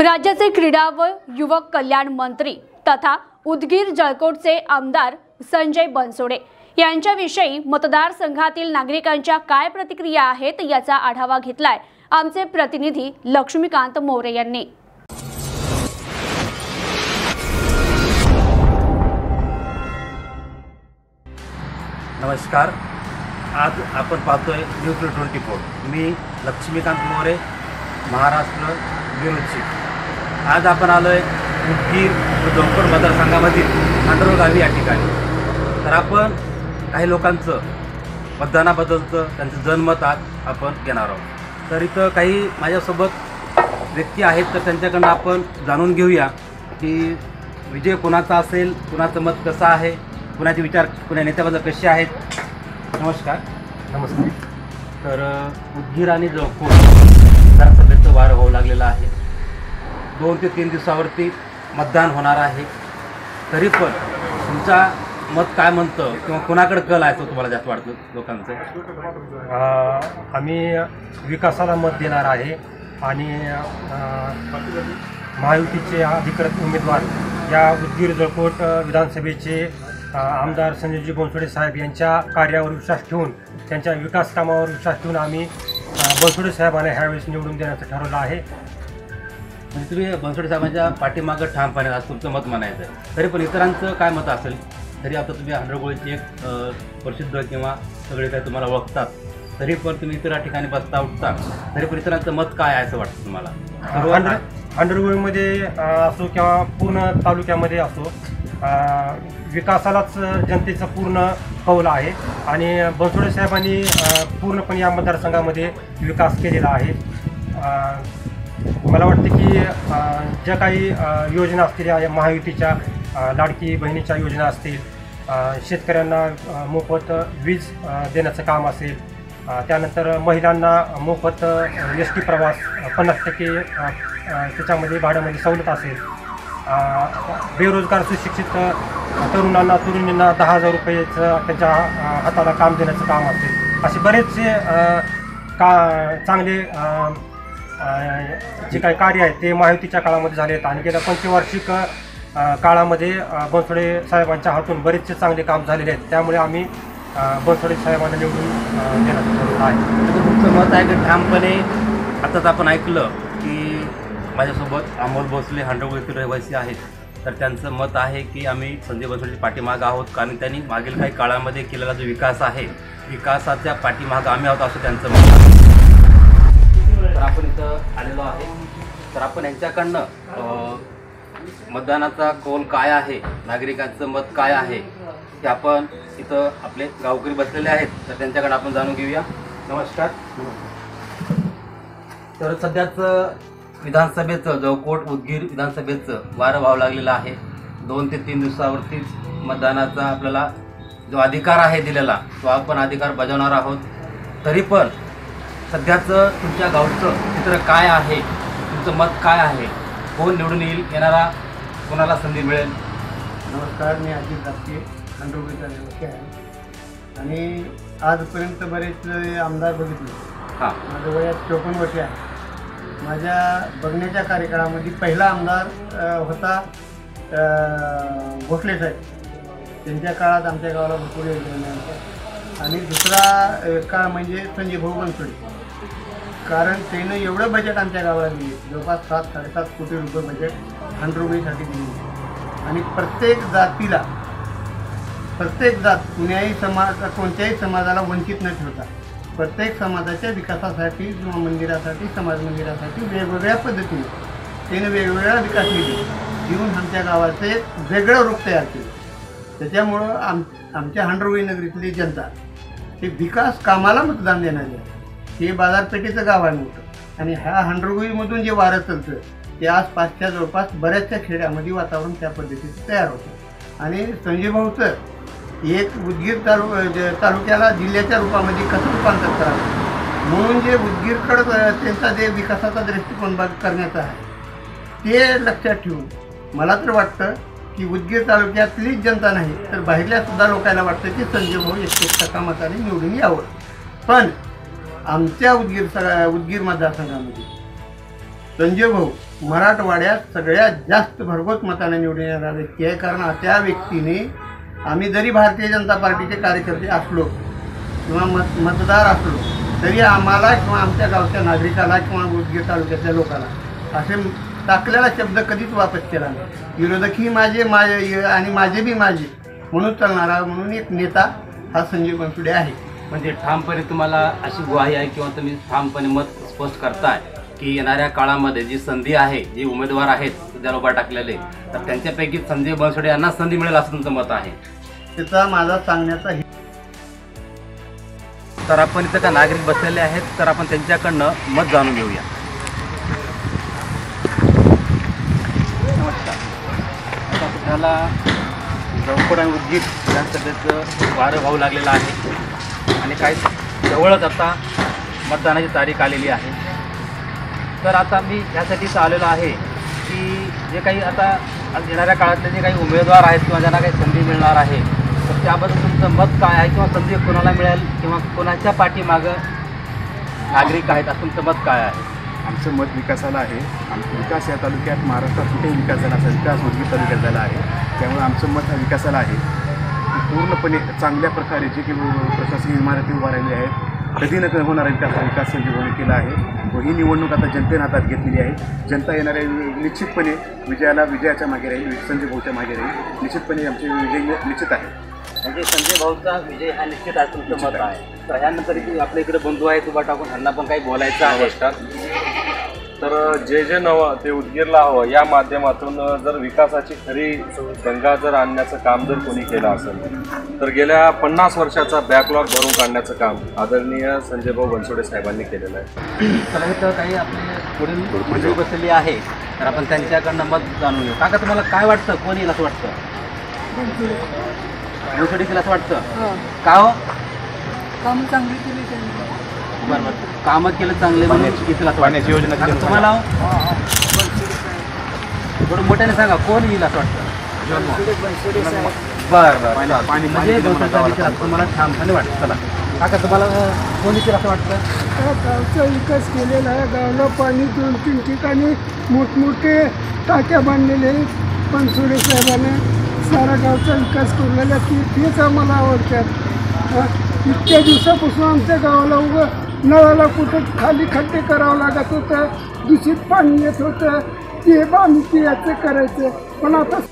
राज्याचे क्रीडा व युवक कल्याण मंत्री तथा उदगीर जळकोटचे आमदार संजय बनसोडे यांच्याविषयी मतदारसंघातील नागरिकांच्या काय प्रतिक्रिया आहेत याचा आढावा घेतलाय आमचे प्रतिनिधी लक्ष्मीकांत मोरे यांनी। नमस्कार, आज आपण पाहतोय न्यूज 24। मी लक्ष्मीकांत मोरे, महाराष्ट्र ब्युरो चीफ। आज आपण आलोय उदगीर व जळकोट मतदारसंघामधील खांडरोळ गावी या ठिकाणी। तर आपण काही लोकांचं मतदानाबद्दलचं त्यांचं जनमत आज आपण घेणार आहोत। तर इथं काही माझ्यासोबत व्यक्ती आहेत, तर त्यांच्याकडून आपण जाणून घेऊया की विजय कोणाचा असेल, कुणाचं मत कसं आहे, कुणाचे विचार कुणा नेत्याबद्दल कसे आहेत। नमस्कार। नमस्कार। तर उदगीर आणि जळकोट विधानसभेचं वारं होऊ लागलेलं आहे। 2 ते 3 दिवसावरती मतदान होणार आहे। तरी पण तुमचा मत काय म्हणतं किंवा कोणाकडे कल आहे तो तुम्हाला जास्त वाटतं लोकांचं? आम्ही विकासाला मत देणार आहे आणि महायुतीचे अधिकृत उमेदवार या उदगीर जळकोट विधानसभेचे आमदार संजयजी बनसोडे साहेब यांच्या कार्यावर विश्वास ठेवून, त्यांच्या विकास कामावर विश्वास ठेवून आम्ही बनसोडे साहेबांना ह्यावेळेस निवडून देण्याचं ठरवलं आहे। म्हणजे तुम्ही बनसोडे साहेबांच्या पाठीमागं ठामपणे आज तुमचं मत म्हणायचं आहे। तरी पण इतरांचं काय मत असेल? तरी आता तुम्ही खांडरोळची एक प्रसिद्ध किंवा सगळे काय तुम्हाला ओळखतात, तरी पण तुम्ही इतर ठिकाणी बसता उठता, तरी पण इतरांचं मत काय आहे असं वाटतं तुम्हाला? खांडरोळमध्ये असो किंवा पूर्ण तालुक्यामध्ये असो, विकासालाच जनतेचा पूर्ण कौल आहे आणि बनसोडे साहेबांनी पूर्णपणे या मतदारसंघामध्ये विकास केलेला आहे। मला वाटते की ज्या काही योजना असतील, या महायुतीच्या लाडकी बहिणीच्या योजना असतील, शेतकऱ्यांना मोफत वीज देण्याचं काम असेल, त्यानंतर महिलांना मोफत एस टी प्रवास 50% त्याच्यामध्ये भाड्यामध्ये सवलत असेल, बेरोजगार सुशिक्षित तरुणींना 10,000 रुपयेचं त्यांच्या हाताला काम देण्याचं काम असेल, असे बरेचसे चांगले जे काही कार्य आहेत ते महायुतीच्या काळामध्ये झाले आहेत आणि गेल्या पंचवार्षिक काळामध्ये बनसोडे साहेबांच्या हातून बरेचसे चांगले काम झालेले आहेत। त्यामुळे आम्ही बनसोडे साहेबांना निवडून देण्याचं ठरवलं आहे। तुमचं मत आहे की ठामपणे आताच आपण ऐकलं की माझ्यासोबत अमोल भोसले खांडरोळ येथील रहिवासी आहेत, तर त्यांचं मत आहे की आम्ही संजय बनसोडे पाठीमागं आहोत, कारण त्यांनी मागील काही काळामध्ये केलेला जो विकास आहे, विकासाच्या पाठीमागं आम्ही आहोत असं त्यांचं मत आहे। तर आपण इथं आलेलो आहे, तर आपण यांच्याकडनं मतदानाचा कौल काय आहे, नागरिकांचं मत काय आहे, हे आपण इथं आपले गावकरी बसलेले आहेत, तर त्यांच्याकडे आपण जाणून घेऊया। नमस्कार। तर सध्याच विधानसभेचं जळकोट उदगीर विधानसभेचं वारं व्हावं लागलेलं आहे। 2 ते 3 दिवसावरतीच मतदानाचा आपल्याला जो अधिकार आहे दिलेला, तो आपण अधिकार बजावणार आहोत। तरी पण सध्याचं तुमच्या गावचं चित्र काय आहे, तुमचं मत काय आहे, कोण निवडून येईल, येणारा कोणाला संधी मिळेल? नमस्कार, मी अजित दापके, खांडरोळचा रहिवासी आहे आणि आजपर्यंत बरेच आमदार बघितले। माझं वयात 54 वर्ष आहे। माझ्या बघण्याच्या कार्यकाळामध्ये पहिला आमदार होता भोसले साहेब, त्यांच्या काळात आमच्या गावाला भरपूर योजना, आणि दुसरा काळ म्हणजे संजय भाऊ बनसोडे, कारण त्यानं एवढं बजेट आमच्या गावाला दिले, जवळपास 7-7.5 कोटी रुपये बजेट खांडरोळीसाठी दिले आणि प्रत्येक जातीला, प्रत्येक जात कोणत्याही समाजाला वंचित न ठेवता प्रत्येक समाजाच्या विकासासाठी किंवा मंदिरासाठी, समाज मंदिरासाठी वेगवेगळ्या पद्धतीने त्याने वेगवेगळ्या विकास निधी देऊन आमच्या गावाचं एक वेगळं रूप तयार केलं। त्याच्यामुळं आमच्या खांडरोळी नगरीतली जनता हे विकास कामाला मतदान देणारी आहे। हे बाजारपेठेचं गाव आहे मोठं, आणि ह्या खांडरोळीमधून जे वारं चालतं ते आसपासच्या जवळपास बऱ्याचशा खेड्यामध्ये वातावरण त्या पद्धतीचं तयार होतं। आणि संजय भाऊचं एक उदगीर तालुक्याला जिल्ह्याच्या रूपामध्ये कसं रूपांतर करावं, म्हणून जे उदगीरकडं त्यांचा जे विकासाचा दृष्टिकोन करण्याचा आहे ते लक्षात ठेवून मला तर वाटतं की उदगीर तालुक्यातलीच जनता नाही तर बाहेरल्या सुद्धा लोकांना वाटतं की संजय भाऊ 1% मताने निवडून यावं। पण आमच्या उदगीर मतदारसंघामध्ये संजय भाऊ मराठवाड्यात सगळ्यात जास्त भरघोस मताने निवडून येणारा व्यक्ती आहे. कारण त्या व्यक्तीने आम्ही जरी भारतीय जनता पार्टीचे कार्यकर्ते असलो किंवा मतदार असलो तरी आम्हाला किंवा आमच्या गावच्या नागरिकाला किंवा उदगीर तालुक्यातल्या लोकांना असे टाकलेला शब्द कधीच वापस केला नाही. विरोधकही माझे आणि माझे बी माझे म्हणून चालणारा म्हणून एक नेता हा संजय बनसोडे आहे. म्हणजे ठामपणे तुम्हाला अशी ग्वाही आहे किंवा तुम्ही ठामपणे मत स्पष्ट करताय की येणाऱ्या काळामध्ये जी संधी आहे, जे उमेदवार आहेत सध्या उभा टाकलेले, तर त्यांच्यापैकी संजय बनसोडे यांना संधी मिळेल असं तुमचं मत आहे. त्याचा माझा सांगण्याचा तर आपण इथं का नागरिक बसलेले आहेत, तर आपण त्यांच्याकडनं मत जाणून घेऊया. नमस्कार. आता सध्याला जळकोट आणि उदगीर विधानसभेचं वारं वाहू लागलेलं आहे आणि काही जवळच आता मतदानाची तारीख आलेली आहे. तर आता मी ह्यासाठीच आलेलो आहे की जे काही आता येणाऱ्या काळातले जे काही उमेदवार आहेत किंवा ज्यांना काही संधी मिळणार आहे, तर त्याबद्दल तुमचं मत काय आहे किंवा संधी कोणाला मिळेल किंवा कोणाच्या पाठीमागं नागरिक आहेत असं तुमचं मत काय आहे? आमचं मत विकासाला आहे. आमचा विकास या तालुक्यात महाराष्ट्रात कुठेही विकास झाला असा विकास उदगीर तालुक्यात झाला आहे. त्यामुळे आमचं मत हा विकासाला आहे. पूर्णपणे चांगल्या प्रकारे जे काही प्रशासकीय इमारती उभा राहिलेल्या आहेत, कधी न कधी होणारा विकास संजय भाऊने केला आहे व ही निवडणूक आता जनतेने हातात घेतलेली आहे. जनता येणाऱ्या निश्चितपणे विजयाच्या मागे राहील, संजय भाऊच्या मागे राहील. निश्चितपणे आमचे विजय निश्चित आहे. म्हणजे संजय भाऊचा विजय हा निश्चित आहे तुमचं मत आहे. तर ह्यानंतर आपल्या इकडे बंधू आहेत उभा टाकून त्यांना पण काही बोलायचं आहे. तर जे नवं ते उदगीरला हवं या माध्यमातून जर विकासाची खरी गंगा जर आणण्याचं काम जर कोणी केलं असेल तर गेल्या 50 वर्षाचा बॅकलॉग भरून काढण्याचं काम आदरणीय संजय भाऊ बनसोडे साहेबांनी केलेलं आहे. तर इथं काही आपले पुढील मंडळी बसलेली आहे, तर आपण त्यांच्याकडनं मत जाणून घेऊ. काका तुम्हाला काय वाटतं, कोण येईल असं वाटतं? बनसोडे केलं असं वाटतं का हो? काम चांगली केली त्यांनी. बरं बरं, कामं केलं चांगले येतील असं वाटतं. योजना तुम्हाला थोडं मोठ्याने सांगा कोण येईल असं वाटतं? बरं बरं, म्हणजे तुम्हाला ठामपणे वाटतं. चला काका तुम्हाला कोण येतील असं वाटतं? गावचा विकास केलेला आहे. गावाला पाणी 2-3 ठिकाणी मोठमोठे टाक्या बांधलेले आहेत. बनसोडे साहेबांनी सारा गावचा विकास केलेला तेच आम्हाला आवडतात. इतक्या दिवसापासून आमच्या गावाला उभं नळाला कुठं खाली खड्डे करावं लागत होतं, दूषित पाणी येत होतं, ते आम्ही याचं करायचं. पण आता